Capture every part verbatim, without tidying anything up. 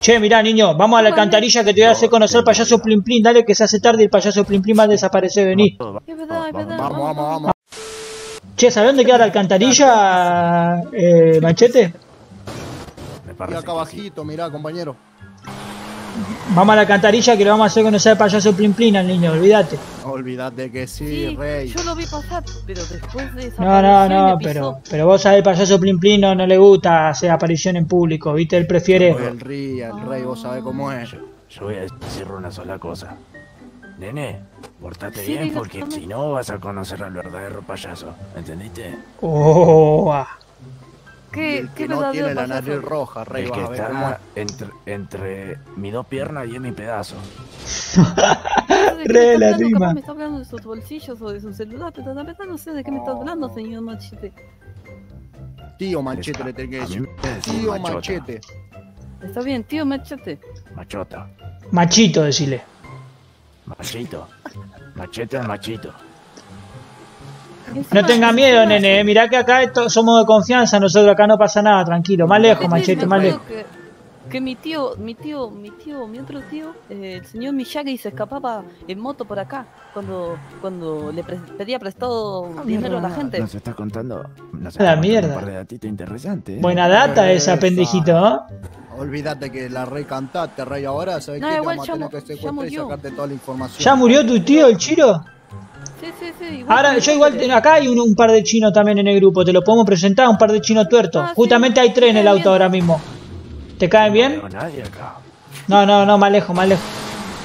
Che, mirá, niño, vamos a la alcantarilla que te voy a hacer conocer al payaso Plim Plim. Dale que se hace tarde y el payaso Plim Plim va a desaparecer. Vení. Es verdad, es verdad. Vamos, vamos, vamos. Che, ¿sabés dónde queda la alcantarilla, eh, Machete? Y acá abajito, mirá, compañero. Vamos a la alcantarilla que le vamos a hacer conocer al payaso Plim Plim al niño, olvídate. Olvídate que sí, Sí, rey. yo lo vi pasar, pero después de esa No, no, no, pero, pero vos sabés, el payaso Plim Plim no, no le gusta hacer aparición en público, ¿viste? Él prefiere... El rey, el rey, vos sabés cómo es. Yo, yo voy a decir una sola cosa. Nene, portate Sí, bien diga, porque tome. si no vas a conocer al verdadero payaso. ¿Entendiste? Oh, ah. ¿Qué, El qué que no verdadero tiene la payaso? nariz roja, rey, El vas que a ver cómo es. está entre, entre mis dos piernas y en mi pedazo. ¿De qué Re me está la hablando? rima. Capaz me está hablando de sus bolsillos o de su celular, pero la verdad no sé de qué me está hablando, señor Machete. Tío Machete le tenés que A mí decir. me decís Tío machota. Machete. Está bien, tío Machete. Machota. Machito, decile. Machito. Machete al machito. Encima- No tenga miedo, encima- nene, eh. Mirá que acá esto- somos de confianza, nosotros acá no pasa nada, tranquilo. Más lejos, Sí, Machete, me más acuerdo lejos. Que, que mi tío, mi tío, mi tío, mi otro tío, eh, el señor Miyagi se escapaba en moto por acá cuando, cuando le pre- pedía prestado dinero a la gente. Nos está contando. Nos A la está contando mierda. un par de datitos interesantes. ¿eh? Buena data esa, Esa. pendejito, ¿eh? Olvídate que la rey cantaste, rey, ahora sabés No, que te igual vamos a ya tener mu- que ya secuestrar y murió. sacarte toda la información. ¿Ya murió tu tío, el Chiro? Sí, sí, sí. igual Ahora, que yo mi igual, padre. acá hay un, un par de chinos también en el grupo, te lo podemos presentar, un par de chinos tuertos. Ah, sí, Justamente hay tres en el bien, auto bien. ahora mismo. ¿Te caen No bien? veo a nadie acá. No, no, no, más lejos, más lejos.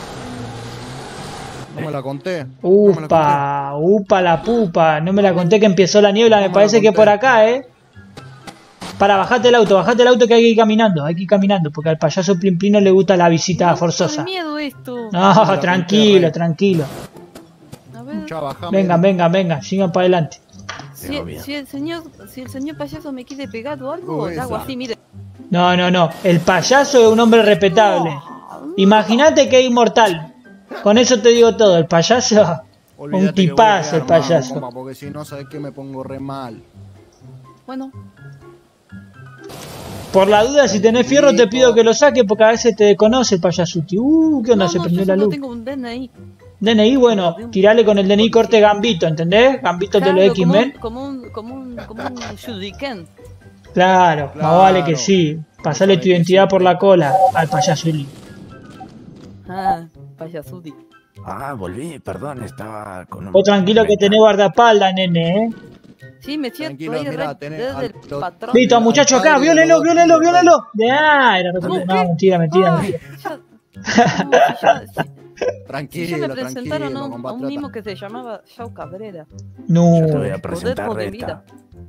No me la conté. no me la conté. Upa, upa la pupa. No me la conté que empezó la niebla, No me me la parece que conté. por acá, ¿eh? Para, bajate el auto, bajate el auto que hay que ir caminando, hay que ir caminando, porque al payaso Plim Plim no le gusta la visita Me forzosa. da miedo esto. No, No me la tranquilo, conté, Rey. tranquilo. A ver, Ya bajame. Vengan, vengan, vengan, sigan para adelante. si, Tengo miedo. si el señor, si el señor payaso me quiere pegar o algo, Uy, le hago esa. así, mire. No, no, no. El payaso es un hombre respetable. Imagínate que es inmortal. Con eso te digo todo. El payaso, Olvídate un que voy a tipazo el quedar mal, payaso. compa, porque si no, sabes que me pongo re mal. Bueno, Por la duda, si tenés fierro, te pido que lo saques porque a veces te desconoce el payasuti. Uh, ¿qué onda? no, Se no, prendió yo la solo luz. tengo un D N I. D N I, bueno, tirale con el D N I corte Gambito, ¿entendés? Gambito de los Claro, como un, X-Men. como un, como un, como un shuriken. Claro, más Claro. vale que sí. Pasale tu Sabe que identidad sí. por la cola al payaso Uli. Ah, payasuti. Ah, volví, perdón, estaba con un. Vos tranquilo que tenés guardaespaldas, nene, ¿eh? Sí, me siento Tranquilo, ahí mirá, re- tenés desde al- el lo- patrón. Listo, al muchacho, acá, padre de viólelo, los viólelo, tíos, viólelo. De ah, era re- ¿Cómo No, qué? mentira, mentira, Ah, mentira. ya, no, si ya, si- si Tranquilo, ya me presentaron tranquilo, a un, a un compatriota. mimo que se llamaba Yao Cabrera. No. Yo te voy a Poder presentar por de esta. vida.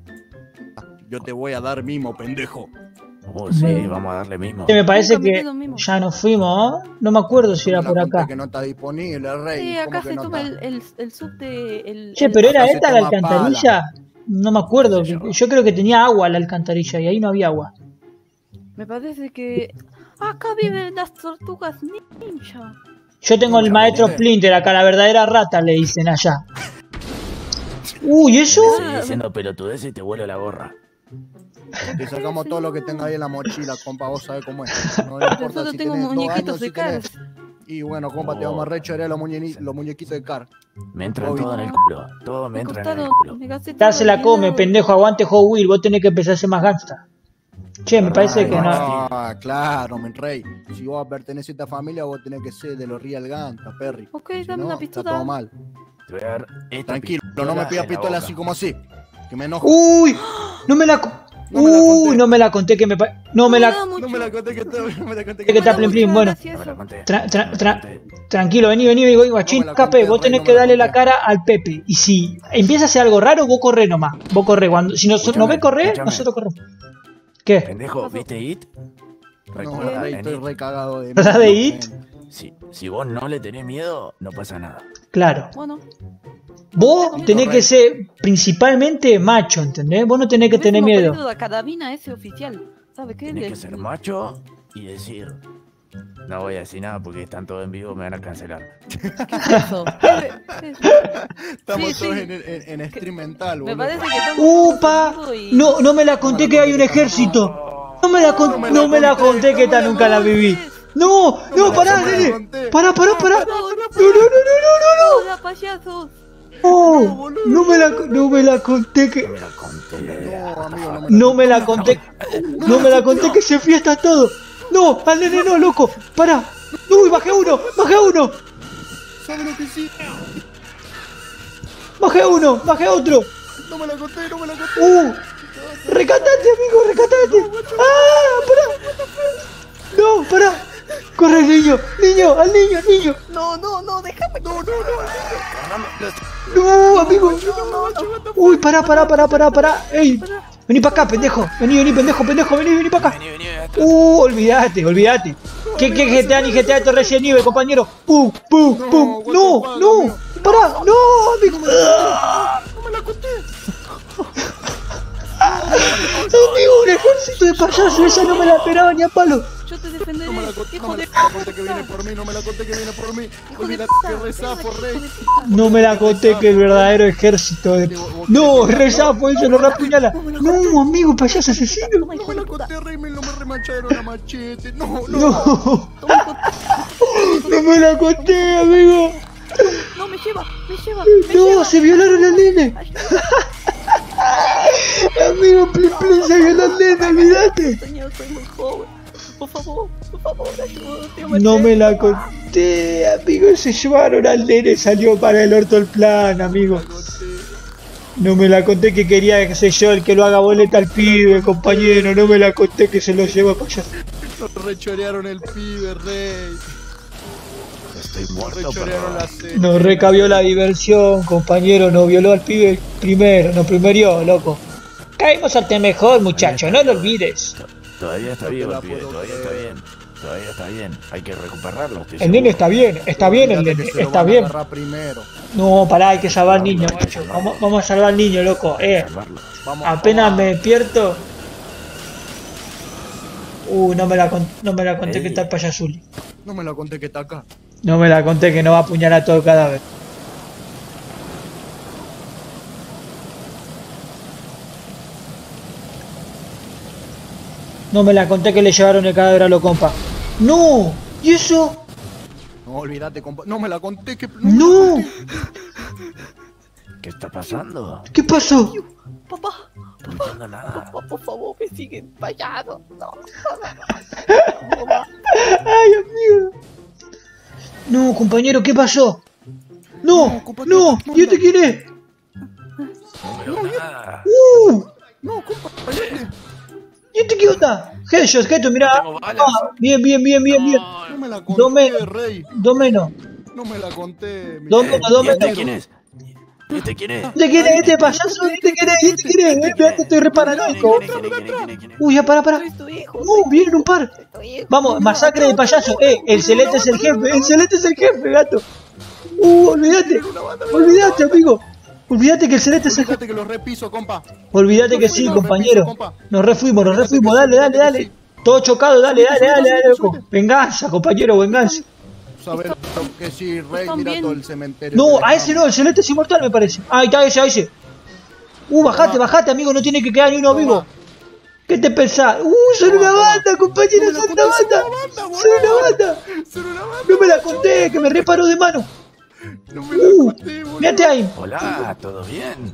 Yo te voy a dar mimo, pendejo. Oh, sí, vamos a darle mismo. Me parece Nunca me que quedo mismo. ya nos fuimos, ¿no? No me acuerdo si era Me la por conté acá. que no está disponible, rey. Sí, ¿Cómo acá que se no toma está? el, el, el subte. El, Che, el- pero era acá se esta la toma alcantarilla. No me acuerdo. Sí, yo. Yo creo que tenía agua la alcantarilla y ahí no había agua. Me parece que. Acá viven las tortugas ninja. Yo tengo el Mucha maestro gente. Splinter acá, la verdadera rata le dicen allá. Uy, ¿eso? Sigue diciendo pelotudez y te vuelo la gorra. Te sacamos todo lo que tenga ahí en la mochila, compa, vos sabés cómo es. No le Yo importa solo si tengo tenés dos muñequitos años, de si Cars. tenés... Y bueno, compa, te vamos a rechorear los, muñe- los muñequitos de car. Me entran Obvio. todo en el culo. Todo me Me entra en el costaron. culo. Me gasté Ya todo se la el come, dinero. pendejo, aguante Hot Wheel, vos tenés que empezar a ser más gangsta. Che, me parece que no. Ah, claro, men rey. Si vos pertenecés a esta familia, vos tenés que ser de los Real Ganta, Perry. Ok, Si dame no, una está pistola. todo mal. Te voy a dar esta Tranquilo, pistola no me pidas en la pistola boca. así como así. Que me enojo. Uy, no me la. co- No me la Uy, conté. no me la conté que me. pa- No me la. No me la conté que te, no me la conté que está Plim Plim, bueno. No me la conté. Tra- tra- No me la tra- conté. Tranquilo, vení, vení, vení, guachín, No me la Cape, conté, vos rey, tenés no que me la darle la conté. cara al Pepe. Y si empieza a hacer algo raro, vos corré nomás. Vos corré. Cuando, si nos, nos Escuchame, ve correr, escuchame. nosotros corremos. ¿Qué? Pendejo, ¿viste It? No, Recuerda, rey, en estoy It, re cagado de ¿Verdad de miedo, It? men. si, si vos no le tenés miedo, no pasa nada. Claro. Bueno, Vos tenés que ser principalmente macho, ¿entendés? Vos no tenés que tener hubiésemos miedo. pedido la carabina ese oficial. ¿Sabe qué? Tenés Le- que ser macho y decir. No voy a decir nada porque están todos en vivo, me van a cancelar. ¿Qué es eso? ¿Qué- qué es eso? Estamos Sí, todos sí. en, en, en stream mental, Me boludo. parece que estamos ¡Upa! todos en vivo y- No, no me la conté que hay un ejército. No me la, con... no me la conté que esta nunca la viví. No, no, pará, nene. Pará, pará, pará. No, no, no, no, ¡Hola, payasos! no, no. No me la, no me la conté que... Me la conté. No, amigo, no me la No me la conté. No me la conté que se fiesta todo. No, al nene no, loco. Pará. Uy, bajé uno, bajé uno. ¿Sabes lo que sí? Bajé uno, bajé otro. No me la conté, no me la conté. Uh, recatate, amigo, recatate. Ah, pará. No, pará. Corre, niño, niño, al niño, al niño. No, no, no, déjame. No, no, no. No, amigo. Uy, pará, pará, pará, pará, pará. Ey, vení para acá, pendejo. Vení, vení, pendejo, pendejo, vení, vení para acá. Vení, vení, acá. Uh, olvídate, olvídate. ¿Qué, qué G T A ni G T A esto Resident Evil, compañero? Pum, pum, pum. No, no, pará, no, amigo. No me la conté. Amigo, un ejército de payasos, esa no me la esperaba ni a palo. Yo te defenderé. No me la conté, no Hijo me de la conté que viene por mí, no me la conté que viene por mí. Hijo de Olvídate que rezafo, rey. No me la conté que el verdadero ejército de... No, rezafo, eso lo rapuñala. No, amigo, payaso asesino. Toma, No hijo me de la puta. conté, rey, me lo me remacharon a machete. No, no. No, Toma, hijo de- no me la conté, amigo. No, me lleva, me lleva. Me No, lleva. se violaron al nene. Amigo, plin plin, se violó al nene, olvídate. Señor, soy muy joven. Por favor, por favor, ayúdate. No me la conté, amigo, se llevaron al nene, salió para el orto el plan, amigo. No me la conté que quería, que sé yo, el que lo haga boleta al pibe, compañero. No me la conté que se lo lleva para allá. Nos rechorearon el pibe, rey. Estoy Nos muerto, rechorearon pero... la cena. Nos recabió la diversión, compañero. Nos violó al pibe primero, nos primerió, loco. Caímos ante mejor, muchacho, no lo olvides. Todavía está No te vivo la el pibe, puedo todavía está creer. bien. Todavía está bien. Hay que recuperarlo. estoy El nene seguro. está bien, está bien el Olvídate nene, que se lo está van a bien. agarrar primero. No, pará, hay que salvar al niño, macho. Vamos, vamos a salvar al niño, loco. Eh, Salvarlo. Vamos, apenas vamos. me despierto. Uh, no me la, con- no me la conté Ey. que está el payasuli. No me la conté que está acá. No me la conté que no va a apuñalar todo el cadáver. No me la conté que le llevaron el cadáver a lo compa. ¡No! ¿Y eso? No, olvídate, compa. No me la conté que. ¡No! ¿Qué está pasando? ¿Qué pasó? Papá, No entiendo nada. papá, por favor, me siguen payaso. No, ¡Ay, amigo! No, compañero, ¿qué pasó? ¡No! No, compañero, ¡No! no, ¿Y este no. quién es? No veo nada. ¡Uh! No, compa, cállate. ¿Y este qué onda? Gestos, gestos, mirá. No tengo balas. Ah, bien, bien, bien, bien, bien. No me la Dos conté, menos. rey. Dos menos. No me la conté. mi- Dos menos, dos ¿Y este menos. quién es? ¿Y este quién es? ¿Este quién es? ¿Este payaso? ¿Este quién es? ¿Este quién es? Eh, mirá que estoy re paranoico. ¿Quién es? ¿Quién es? ¿Quién es? ¿Quién es? ¿Quién es? Uy, ya, para, para. soy tu hijo. Uh, vienen un par. Soy tu hijo. Vamos, masacre de payaso. Eh, el celeste es el jefe. El celeste es el jefe, gato. Uh, olvídate. Olvídate, amigo. Olvídate que el celeste es el jefe. Olvídate que los repiso, compa. Olvídate que sí, compañero. Nos refuimos, nos refuimos. Dale, dale, dale. Todo chocado, dale, dale, dale, dale, loco. Venganza, compañero, venganza. Saber que sí, rey, Están mira bien. todo el cementerio. No, que a ese no, el celeste es inmortal, me parece. Ahí está, ese, a ese. Uh, bajate, bajate, amigo, no tiene que quedar ni uno Toma. vivo. ¿Qué te pensás? Uh, son Toma, una toma. banda, compañero, No me la son una conté, banda. son una banda, Son boludo. una banda. Son una banda. No me la conté, que me reparo de mano. No me la Uh, conté, boludo. mirate ahí. Hola, ¿todo bien?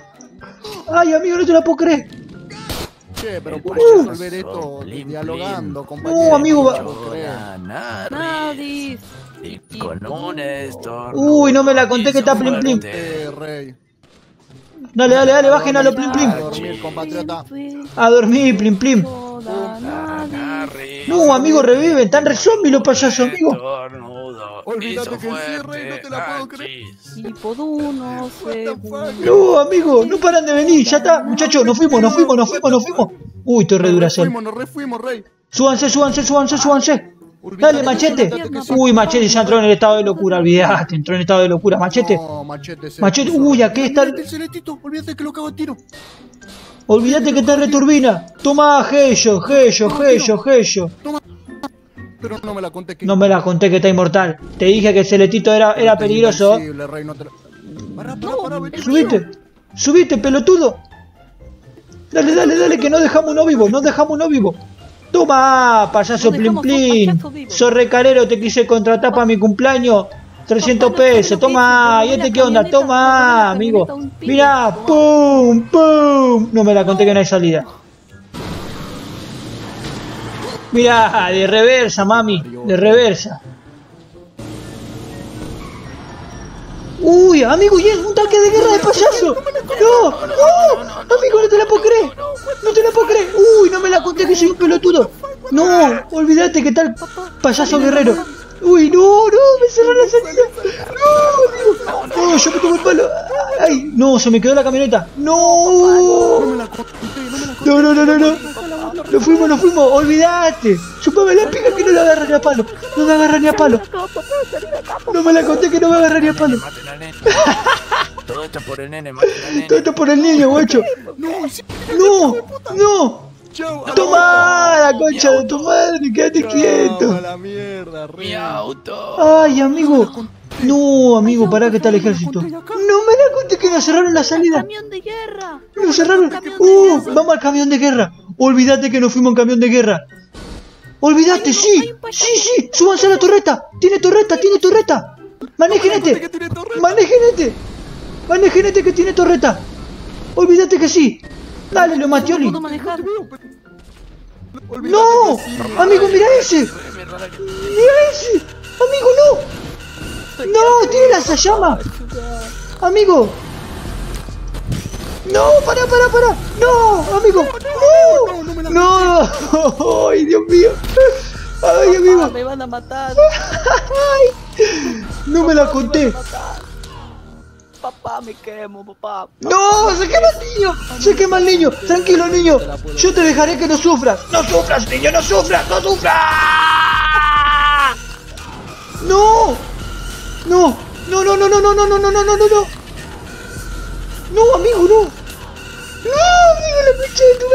Ay, amigo, no te la puedo creer. Che, pero El podemos payaso, resolver esto Blim, dialogando, Blim. compañero. No, amigo, va- No puedo creer. Hola, Narris. Nadie. Y con un estornudo. Uy, no me la conté que hizo está Plim Plim. fuerte. Eh, rey. Dale, dale, dale, bajen a los plim plim. A dormir, compatriota. A dormir, plim plim. Hola, Ah, nadie. Narris. No, amigo, reviven, están re zombies los payasos, amigo. Estornudo. Olvídate hizo que sí, fuerte. rey, no te la puedo creer. Achis. Y por uno se. No, amigo, no paran de venir, ya está, muchachos, nos fuimos, nos fuimos, nos fuimos, nos fuimos. Uy, estoy re Nos duracel. refuimos, nos refuimos, rey. Súbanse, súbanse, súbanse, súbanse. Olvídate Dale, que machete. sí, olvídate que sí. Uy, machete ya entró en el estado de locura, olvidate, entró en estado de locura. Machete, No, machete. se machete, puso. uy, aquí está. Olvídate el celetito, olvídate que lo cago a tiro. Olvídate que está returbina. Toma, Gello, Gello, Gello, Gello. Pero no me la conté que. No me la conté que está inmortal. Te dije que el celetito era, era Este peligroso. invencible, rey, no te la- Pará, pará, pará, vení. Subite, subite, pelotudo. Dale, dale, dale, que no dejamos uno vivo, no dejamos uno vivo. Toma, payaso No plin dejamos un plin. payaso vivo. Sos recarero, te quise contratar para mi cumpleaños. trescientos Papá, no quiero pesos, que toma. se ¿Y me este robó qué la onda? camioneta, me robó Toma, la amigo. camioneta un pibe. Mirá, Tomá. pum, pum. No me la conté que no hay salida. Mirá, de reversa, mami. De reversa. Uy, amigo, y es un tanque de guerra de payaso. No, no, amigo, no te la puedo creer. No te la puedo creer. Uy, no me la conté que soy un pelotudo. No, olvídate que tal payaso guerrero. Uy, no, no, me cerró la salida. No, amigo. No, yo me tomo el palo. Ay, no, se me quedó la camioneta. No. No, no, no, no, no. Nos fuimos, nos fuimos. Olvídate. Chupame la pica que no la agarra ni a palo. No me agarra ni a palo. No me la conté que no me agarra ni a palo. Maten al nene. Todo esto por el nene, maten al nene. Todo esto por el niño, guacho. No, no. Toma la concha de tu madre, quédate quieto. la mierda, Mi auto. Ay, amigo. No, amigo, pará que está el ejército. No me la conté que nos cerraron la salida. ¡Camión de guerra! Nos cerraron. ¡Camión de Uh, guerra! vamos al camión de guerra. Olvídate que nos fuimos en camión de guerra. Olvídate, sí. Sí, sí. Súbanse a la torreta. Tiene torreta, tiene torreta. Manejen este. Manejen este. Manejen este que tiene torreta. Olvídate que sí. Dale, lo Matioli. ¿Puedo manejar? No, amigo, mira ese. Mira ese. Amigo, no. No, tiene lanzallamas. Amigo. No, para, para, para. No, amigo. No. No. Ay, Dios mío. Ay, Papá, amigo. me van a matar. Ay. No me la conté. Papá, me quemo, papá. No, se quema el niño. Se quema el niño. Tranquilo, niño. Yo te dejaré que no sufras. No sufras, niño, no sufras, no sufras. No. No. No, no, no, no, no, no, no, no, no, no, no, no. No, amigo, no. No, amigo, la pinche de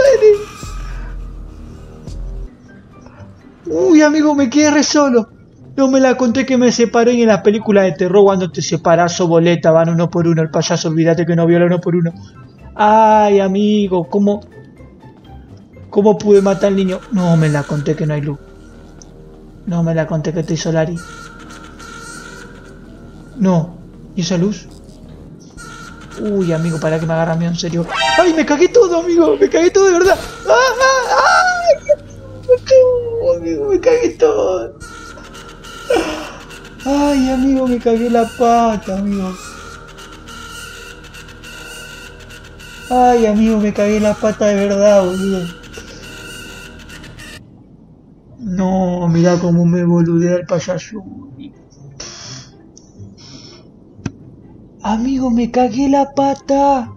tu madre. Uy, amigo, me quedé re solo. No me la conté que me separé y en las películas de terror cuando te separás o boleta van uno por uno. El payaso, olvídate que no viola uno por uno. Ay, amigo, ¿cómo? ¿Cómo pude matar al niño? No me la conté que no hay luz. No me la conté que estoy solari. No. ¿Y esa luz? Uy, amigo, para que me agarra mío en serio. ¡Ay, me cagué todo, amigo! ¡Me cagué todo de verdad! ¡Ah, ah, ay! No, amigo, me cagué todo. Ay, amigo, me cagué la pata, amigo. Ay, amigo, me cagué la pata de verdad, boludo. No, mirá cómo me boludea el payaso. Amigo, me cagué la pata.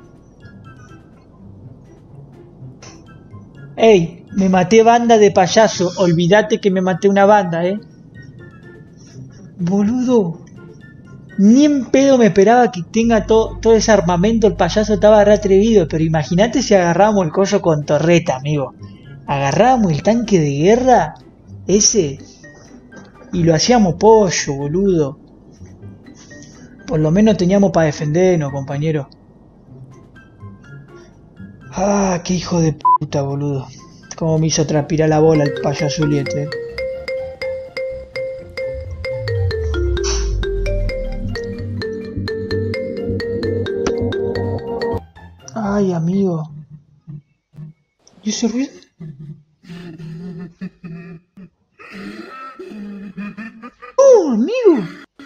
Ey, me maté banda de payaso. Olvídate que me maté una banda, eh. Boludo. Ni en pedo me esperaba que tenga todo, todo ese armamento. El payaso estaba re atrevido. Pero imagínate si agarramos el coso con torreta, amigo. Agarrábamos el tanque de guerra. Ese. Y lo hacíamos pollo, boludo. Por lo menos teníamos para defendernos, compañero. Ah, qué hijo de puta, boludo. Cómo me hizo transpirar la bola el payaso Juliette, eh. Ay, amigo. ¿Y ese ruido? ¡Oh, amigo!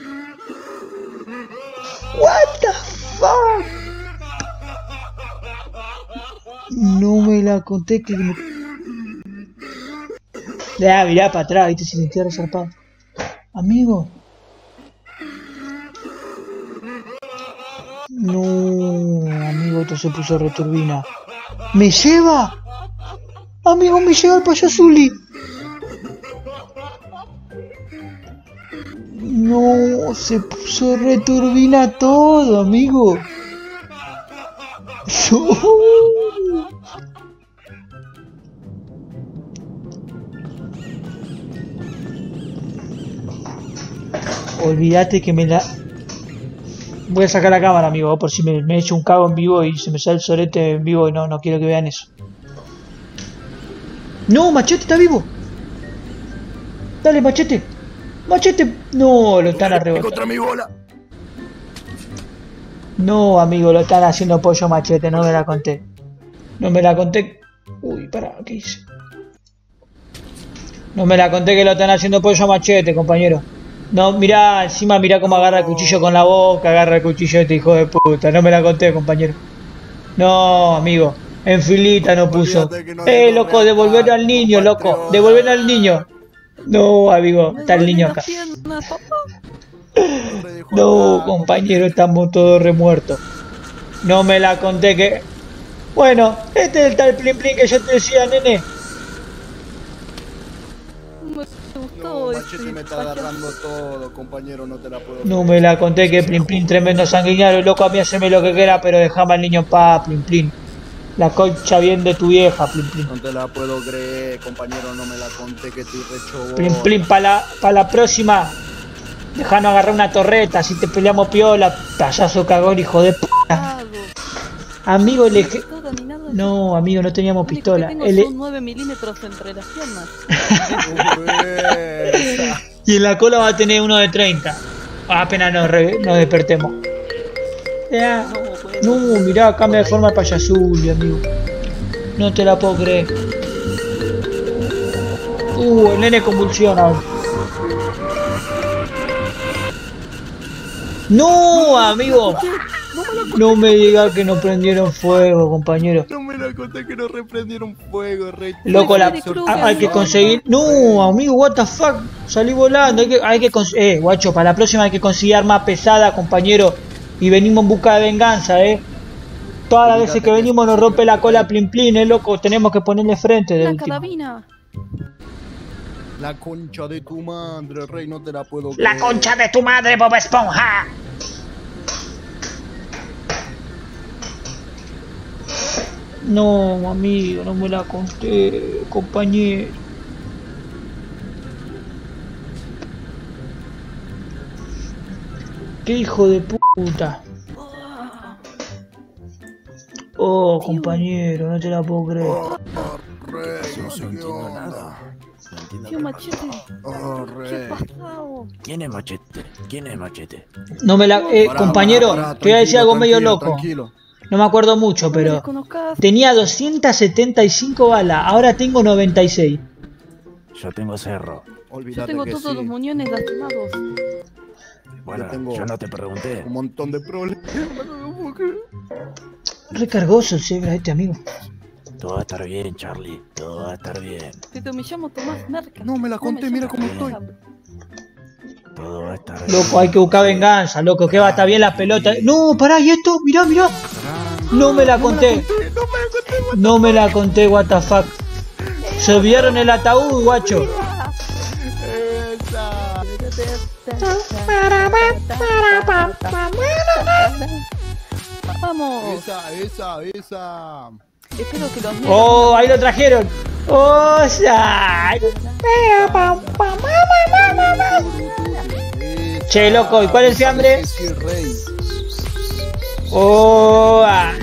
What the fuck? No me la conté que me... Ya, mirá para atrás, viste, se sentía resarpado. Amigo. No, amigo, esto se puso returbina. ¿Me lleva? Amigo, me lleva el payasuli. No, se puso returbina todo, amigo. No. Olvídate que me la... Voy a sacar la cámara, amigo, por si me, me he hecho un cago en vivo y se me sale el sorete en vivo y no, no quiero que vean eso. No, Machete está vivo. Dale, Machete. Machete. No, lo están arrebotando. Contra mi bola. No, amigo, lo están haciendo pollo Machete. No me la conté. No me la conté. Uy, pará, ¿qué hice? No me la conté que lo están haciendo pollo Machete, compañero. No, mirá, encima mirá cómo agarra el cuchillo con la boca, agarra el cuchillo este hijo de puta. No me la conté, compañero. No, amigo. En filita no puso. Eh, loco, devolver al niño, loco. Devolver al niño. No, amigo, está el niño acá. No, compañero, estamos todos remuertos. No me la conté que... Bueno, este es el tal Plin Plin que yo te decía, nene. No, Machete me está agarrando todo, compañero, no te la puedo. No me la conté que Plin Plin tremendo sanguinario, loco, a mí haceme lo que quiera, pero dejame al niño en paz, Plin Plin. La concha bien de tu vieja, Plin Plin. No te la puedo creer, compañero, no me la conté que estoy recho. Plin Plin, para la, pa la próxima, dejanos agarrar una torreta, si te peleamos piola, payaso cagón, hijo de p***. Amigo, le... No, amigo, no teníamos pistola. Tengo El... son nueve milímetros entre las piernas. Y en la cola va a tener uno de treinta. Apenas nos, re... nos despertemos. Ya. No, mirá, cambia de forma el payasuli, amigo. No te la puedo creer. Uh, el nene convulsiona. No, amigo. No me digas que no prendieron fuego, compañero. No me la conté que no reprendieron fuego, rey. Loco, la, a, hay que conseguir... No, amigo, what the fuck. Salí volando. Hay que, hay que Eh, guacho, para la próxima hay que conseguir arma pesada, compañero. Y venimos en busca de venganza, eh. Todas las veces que venimos nos rompe la cola Plin Plin, eh, loco. Tenemos que ponerle frente de La último. carabina. La concha de tu madre, rey, no te la puedo creer. La concha de tu madre, Bob Esponja. No, amigo, no me la conté, compañero. Qué hijo de puta. Oh, compañero, no te la puedo creer. Oh, rey, no sé qué onda. Tío Machete. Oh, ¿Qué rey. pasado? ¿Quién es Machete? ¿Quién es Machete? No me la... Eh, Pará, compañero, pará, pará, te voy a decir algo medio tranquilo, loco. tranquilo. No me acuerdo mucho, No me pero... desconozcas. Tenía doscientas setenta y cinco balas, ahora tengo noventa y seis. Yo tengo cerro. Yo Olvídate tengo que todos sí. los muñones lastimados. Bueno, Yo tengo- yo no te pregunté. Un montón de problemas. Recargoso el cebra este, amigo. Todo va a estar bien, Charlie. Todo va a estar bien. Pero me llamo Tomás Merca. No, me la conté, mira cómo estoy. Todo va a estar bien. Loco, hay que buscar venganza, loco, que va a estar bien la pelota. No, pará, ¿y esto? Mirá, mirá. No me la conté. No me la conté, what the fuck. Se olvidaron el ataúd, guacho. Esa. Vamos. Esa, esa, esa. Espero que los Oh, ahí lo trajeron. Oh, ya. Che, loco, ¿y cuál es el fiambre? Sí, rey. Oh, ah.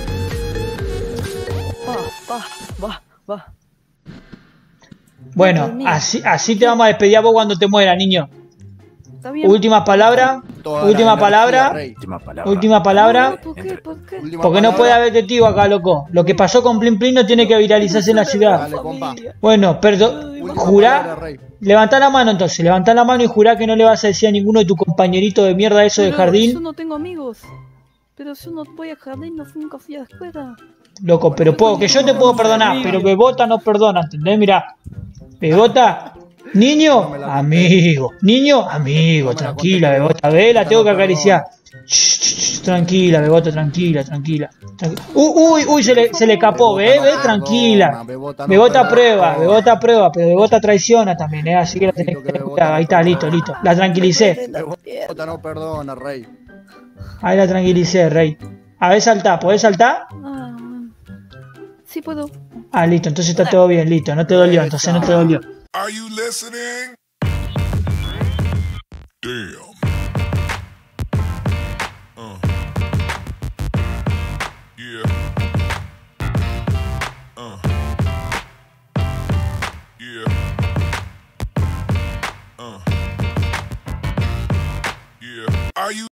Va, va, va, va. Bueno, así, así te vamos a despedir a vos cuando te mueras, niño. ¿Está bien? Última palabra. Toda Última la palabra. energía, rey. Última palabra. Última palabra. ¿Por qué? ¿Por qué? Última Porque no palabra. puede haber testigo acá, loco. Lo que pasó con Plin Plin no tiene que viralizarse en la ciudad. Dale, compa. Bueno, perdón. Última Jurá. palabra, rey. Levantá la mano entonces. Levantá la mano y jurá que no le vas a decir a ninguno de tu compañerito de mierda eso de Pero Yo jardín. no tengo amigos. Pero yo no voy a jardín, no nunca fui a la escuela. Loco, pero puedo, que yo te puedo perdonar, pero Bebota no perdona, ¿entendés? Mirá. Bebota. Niño, amigo. Niño, amigo. Tranquila, Bebota. Ve, la tengo que acariciar. Shh, shh, shh, tranquila, Bebota, tranquila, tranquila. Tranqui- Uy, uy, uy, se le, se le escapó, ve, ve, tranquila. Bebota no Bebota perdona. prueba, Bebota prueba, pero Bebota traiciona también, ¿eh? Así que la tenés que tener cuidado. Ahí está, listo, listo. La tranquilicé. Bebota no perdona, rey. Ahí la tranquilicé, rey. A ver, saltá, ¿podés saltar? Ah, sí puedo. Ah, listo, entonces está todo bien, listo. No te dolió, entonces no te dolió. Are you listening? Damn. Uh. Yeah. Uh. Are you